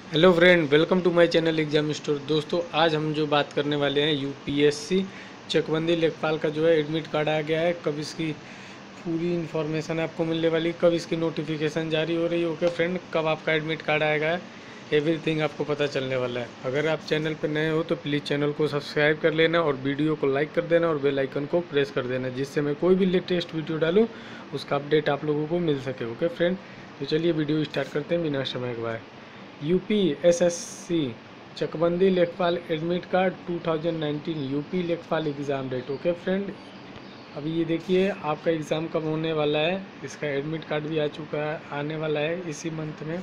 Hello friend, welcome to my channel exam store. दोस्तों, आज हम जो बात करने वाले हैं यूपीएससी चकबंदी लेखपाल का जो है एडमिट कार्ड आ गया है। कब इसकी पूरी इन्फॉर्मेशन आपको मिलने वाली, कब इसकी नोटिफिकेशन जारी हो रही है, ओके फ्रेंड, कब आपका एडमिट कार्ड आएगा, एवरीथिंग आपको पता चलने वाला है। अगर आप चैनल पर नए हो तो प्लीज़ चैनल को सब्सक्राइब कर लेना और वीडियो को लाइक कर देना और बेल आइकन को प्रेस कर देना, जिससे मैं कोई भी लेटेस्ट वीडियो डालूँ उसका अपडेट आप लोगों को मिल सके। ओके फ्रेंड, तो चलिए वीडियो स्टार्ट करते हैं बिना समय गवाए। UPSSSC चकबंदी लेखपाल एडमिट कार्ड 2019 यूपी लेखपाल एग्ज़ाम डेट। ओके फ्रेंड, अभी ये देखिए आपका एग्ज़ाम कब होने वाला है। इसका एडमिट कार्ड भी आ चुका है, आने वाला है इसी मंथ में।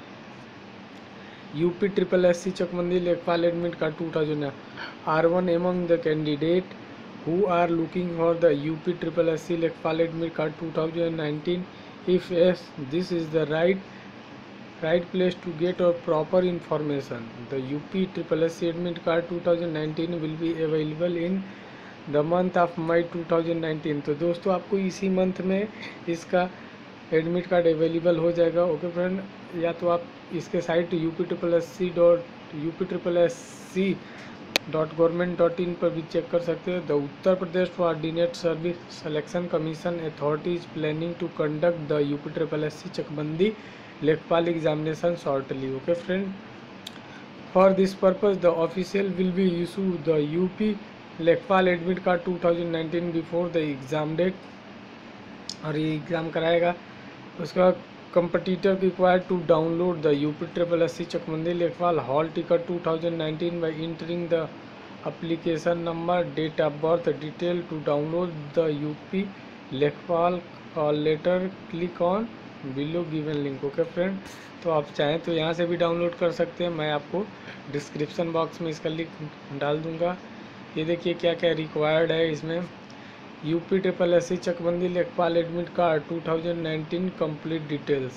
UPSSSC चकबंदी लेखपाल admit card 2000 R1 among the candidate who are looking for the UPSSSC Lekhpal Admit Card 2019. If yes, this is the right place to get a proper information. The UPSSSC Admit Card 2019 will be available in the month of May 2019. तो दोस्तों, आपको इसी month में इसका admit card available हो जाएगा। Okay friend, या तो आप इसके साइट UPSSSC.government.in पर भी चेक कर सकते हैं। The Uttar Pradesh Subordinate service selection commission authority is planning to conduct the UPSSSC चकबंदी Lekhpal examination shortly. Okay friend, for this purpose the official will be issue the UP Lekhpal Admit Card 2019 before the exam date, और ये exam कराएगा। उसका competitor required to download the UPSSSC Chakbandi Lekhpal Hall Ticket 2019 by entering the application number, date of birth detail. To download the UP Lekhpal letter, click on below given link. Okay friend, तो आप चाहें तो यहाँ से भी download कर सकते हैं। मैं आपको डिस्क्रिप्शन बॉक्स में इसका लिंक डाल दूँगा। ये देखिए क्या क्या रिक्वायर्ड है इसमें। UPSSSC चकबंदी लेखपाल admit card 2019 complete details.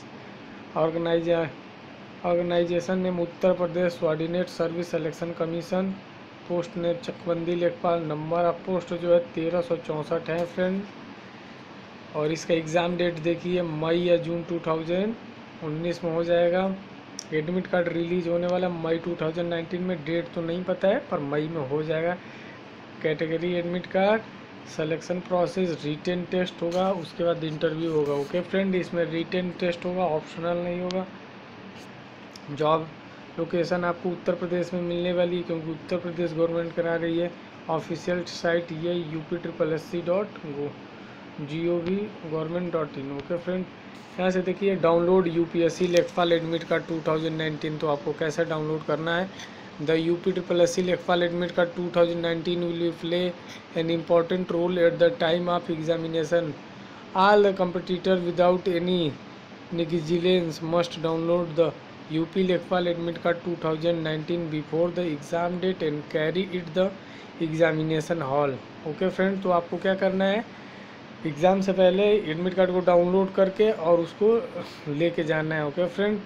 Organisation name Uttar Pradesh subordinate service selection commission. Post name चकबंदी लेखपाल। नंबर ऑफ पोस्ट जो है 1364 है फ्रेंड। और इसका एग्ज़ाम डेट देखिए मई या जून 2019 में हो जाएगा। एडमिट कार्ड रिलीज़ होने वाला मई 2019 में, डेट तो नहीं पता है पर मई में हो जाएगा। Category admit card, selection process, written test होगा, उसके बाद इंटरव्यू होगा। ओके फ्रेंड, इसमें रिटेन टेस्ट होगा, ऑप्शनल नहीं होगा। जॉब लोकेशन आपको उत्तर प्रदेश में मिलने वाली है, क्योंकि उत्तर प्रदेश गवर्नमेंट करा रही है। ऑफिशियल साइट ये UPSSSC.gov.in। ओके फ्रेंड, यहाँ से देखिए डाउनलोड UPSSC लेखपाल एडमिट कार्ड 2019। तो आपको कैसे डाउनलोड करना है। द UPSSC लेखपाल admit card 2019 will play an important role at the time of examination. All the competitor without any negligence must download the UP लेखपाल admit card 2019 before the exam date and carry it the examination hall. Okay friend, तो आपको क्या करना है, exam से पहले admit card को download करके और उसको लेके जाना है। Okay friend,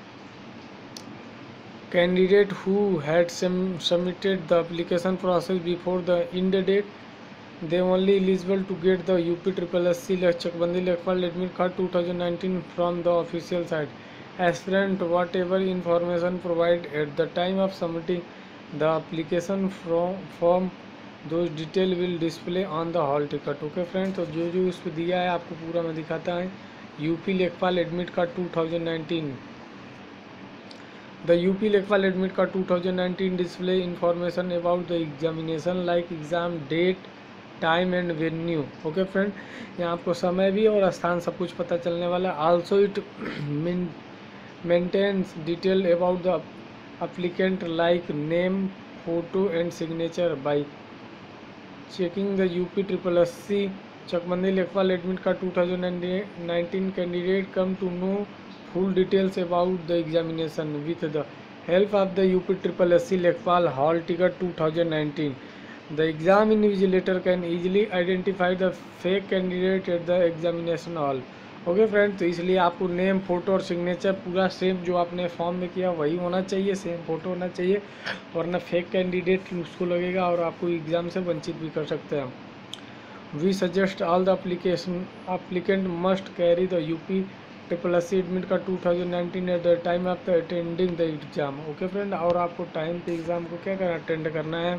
candidate who had submitted the application process before the end date, they only eligible to get the UPSSSC Chakbandi Lekhpal Admit Card 2019 from the official site. Aspirant, whatever information provided at the time of submitting the application form, those detail will display on the hall ticket. Okay friend, तो जो जो उस पर दिया है आपको पूरा मैं दिखाता है। UP Lekhpal Admit Card 2019। The UP Lekhpal Admit Card 2019 display information about the examination like exam date, time and venue. Okay friend, यहाँ आपको समय भी और स्थान सब कुछ पता चलने वाला है। Also it maintains detail about the applicant like name, photo and signature. By checking the UPSSC चकबंदी लेखपाल admit card 2019 candidate come to know full details about the examination with the help of the UPSSC लेखपाल hall ticket 2019. The exam invigilator can easily identify the fake candidate at the examination hall. Okay friend, तो इसलिए आपको name, photo और signature पूरा same जो आपने form में किया वही होना चाहिए, सेम फोटो होना चाहिए, वरना फेक कैंडिडेट उसको लगेगा और आपको एग्ज़ाम से वंचित भी कर सकते हैं। We suggest all the applicant must carry the SSSC admit card 2019 at the time of the attending the exam. Okay friend, और आपको टाइम पे एग्ज़ाम को क्या करना, अटेंड करना है।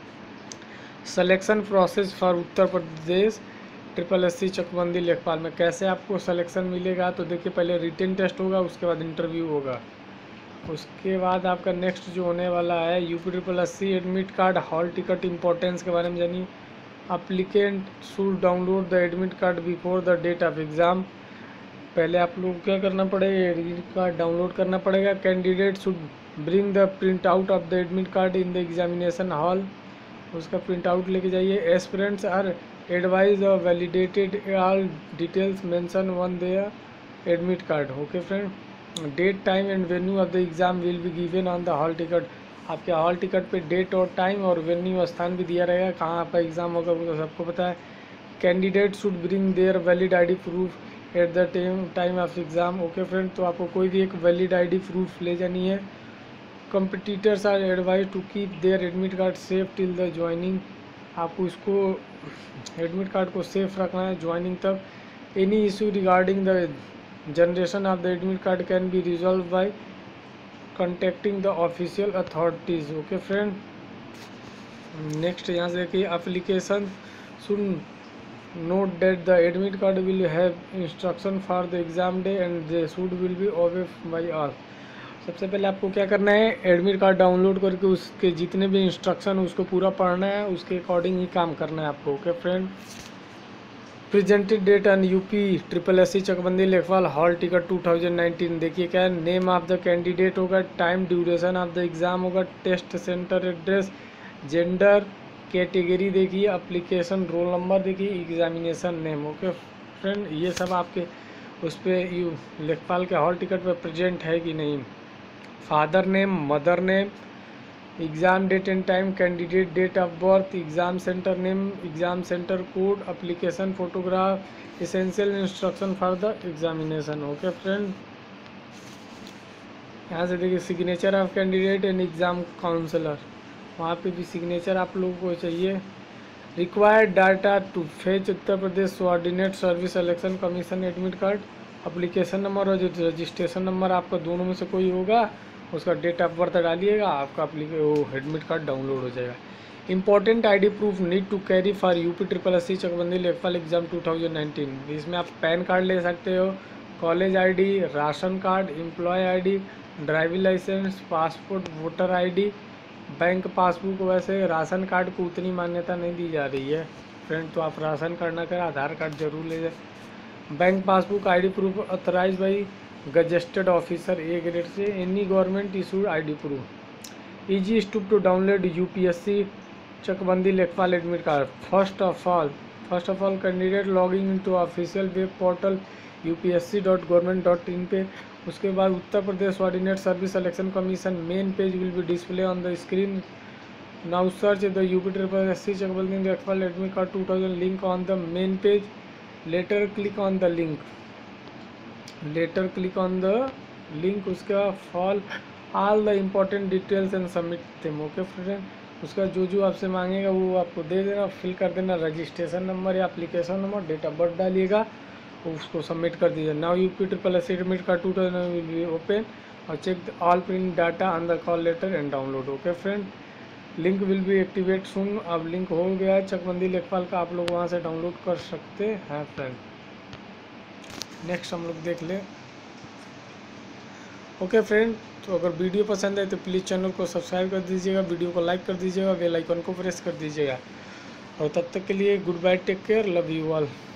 Selection process for Uttar Pradesh SSSC चकबंदी लेखपाल में कैसे आपको सिलेक्शन मिलेगा, तो देखिए पहले रिटन टेस्ट होगा, उसके बाद इंटरव्यू होगा, उसके बाद आपका नेक्स्ट जो होने वाला है UPSSSC admit card hall ticket importance के बारे में जानिए। Applicant should download the admit card before the date of exam. पहले आप लोग क्या करना पड़ेगा, एडमिट कार्ड डाउनलोड करना पड़ेगा। Candidate should bring the print out of the admit card in the examination hall, उसका प्रिंट आउट लेके जाइए। एस्पिरेंट्स आर एडवाइज और validated all details mention on their admit card. Okay friend, date time and venue of the exam will be given on the hall ticket. आपके hall ticket पे date और time और venue स्थान भी दिया रहेगा, कहाँ आपका एग्ज़ाम होगा वो तो सबको पता है। Candidate should bring their valid ID proof at the time of exam. Okay friend, तो आपको कोई भी एक वैलिड ID प्रूफ ले जानी है। Competitors are advise to keep their admit card safe till the joining. आपको इसको एडमिट कार्ड को सेफ रखना है ज्वाइनिंग तक। Any issue regarding the generation of the admit card can be resolve by contacting the official authorities. Okay friend, next यहाँ से देखिए application should note that the admit card will have instruction for the exam day and they should will be obey by all. सबसे पहले आपको क्या करना है, admit card download करके उसके जितने भी इंस्ट्रक्शन उसको पूरा पढ़ना है, उसके अकॉर्डिंग ही काम करना है आपको। Okay friend, presented date on UPSSSC चकबंदी लेखपाल हॉल टिकट 2019। देखिए क्या है, नेम ऑफ द कैंडिडेट होगा, time duration of the exam होगा, test centre address, gender, category देखिए, एप्लीकेशन रोल नंबर देखिए, एग्जामिनेशन नेम। ओके फ्रेंड, ये सब आपके उस पर लेखपाल के हॉल टिकट पे प्रेजेंट है कि नहीं। Father name, mother name, exam date and time, candidate date of birth, exam centre name, exam centre code, application photograph, essential instruction for the examination. Okay friend, यहाँ से देखिए signature of candidate and exam counsellor, वहाँ पे भी signature आप लोगों को चाहिए। Required data to fetch Uttar Pradesh subordinate service selection commission admit card, application number और जो रजिस्ट्रेशन नंबर आपका दोनों में से कोई होगा उसका डेट ऑफ बर्थ डालिएगा, आपका एडमिट कार्ड डाउनलोड हो जाएगा। Important ID proof need to carry for UPSSSC चकबंदी लेखपाल एग्जाम 2019। इसमें आप पैन कार्ड ले सकते हो, college ID, ration card, employ ID, driving licence, passport, voter ID, bank passbook. वैसे राशन कार्ड को उतनी मान्यता नहीं दी जा रही है फ्रेंड, तो आप राशन कार्ड ना करें, आधार कार्ड जरूर ले जाए। Bank passbook, ID proof authorise by gazetted officer A grade से, any government issued ID proof. Easy step to download UPSSC चकबंदी लेखपाल admit card. First of all candidate logging into official web portal upsc.government.in पे। उसके बाद Uttar Pradesh subordinate service selection commission main page will be display on the screen. Now search the UPSSSC चकबंदी लेखपाल admit card 2000 link on the main page. Letter click on the link, उसका fill all the important details and submit them. Okay friend, उसका जो आपसे मांगेगा वो आपको दे देना, फिल कर देना, रजिस्ट्रेशन नंबर या application number, date of birth डालिएगा, उसको सबमिट कर दीजिए। Now UPSSC admit card 2000 will be open और check all print data on the call letter and download. Okay friend, link will be activate soon. अब link हो गया है चकबंदी लेखपाल का, आप लोग वहाँ से डाउनलोड कर सकते हैं फ्रेंड। नेक्स्ट हम लोग देख लें। ओके फ्रेंड, तो अगर वीडियो पसंद है तो प्लीज़ चैनल को सब्सक्राइब कर दीजिएगा, वीडियो को लाइक कर दीजिएगा, बेल आइकन को प्रेस कर दीजिएगा। और तब तक के लिए good bye, take care, love you all.